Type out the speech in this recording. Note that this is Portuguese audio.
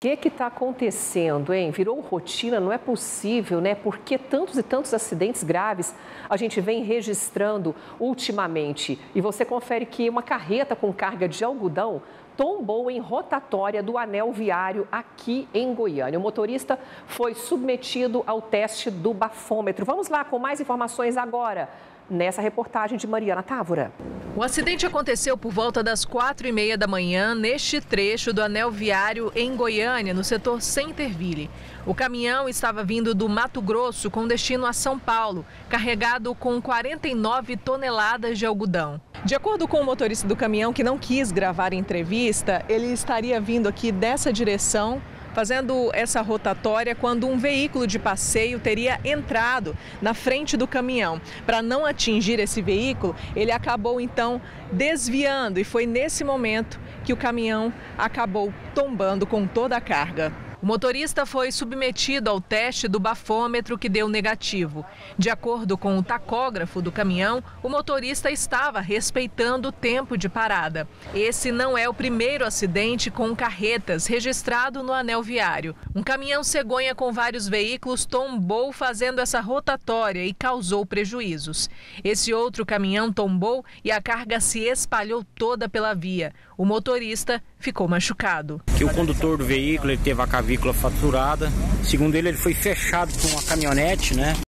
que está acontecendo, hein? Virou rotina, não é possível, né? Por que tantos e tantos acidentes graves a gente vem registrando ultimamente? E você confere que uma carreta com carga de algodão tombou em rotatória do anel viário aqui em Goiânia. O motorista foi submetido ao teste do bafômetro. Vamos lá com mais informações agora, nessa reportagem de Mariana Távora. O acidente aconteceu por volta das 4h30 da manhã, neste trecho do anel viário em Goiânia, no setor Centerville. O caminhão estava vindo do Mato Grosso com destino a São Paulo, carregado com 49 toneladas de algodão. De acordo com o motorista do caminhão, que não quis gravar a entrevista, ele estaria vindo aqui dessa direção, fazendo essa rotatória, quando um veículo de passeio teria entrado na frente do caminhão. Para não atingir esse veículo, ele acabou então desviando e foi nesse momento que o caminhão acabou tombando com toda a carga. O motorista foi submetido ao teste do bafômetro, que deu negativo. De acordo com o tacógrafo do caminhão, o motorista estava respeitando o tempo de parada. Esse não é o primeiro acidente com carretas registrado no anel viário. Um caminhão cegonha com vários veículos tombou fazendo essa rotatória e causou prejuízos. Esse outro caminhão tombou e a carga se espalhou toda pela via. O motorista ficou machucado. O condutor do veículo, ele teve a clavícula fraturada. Segundo ele foi fechado por uma caminhonete, né?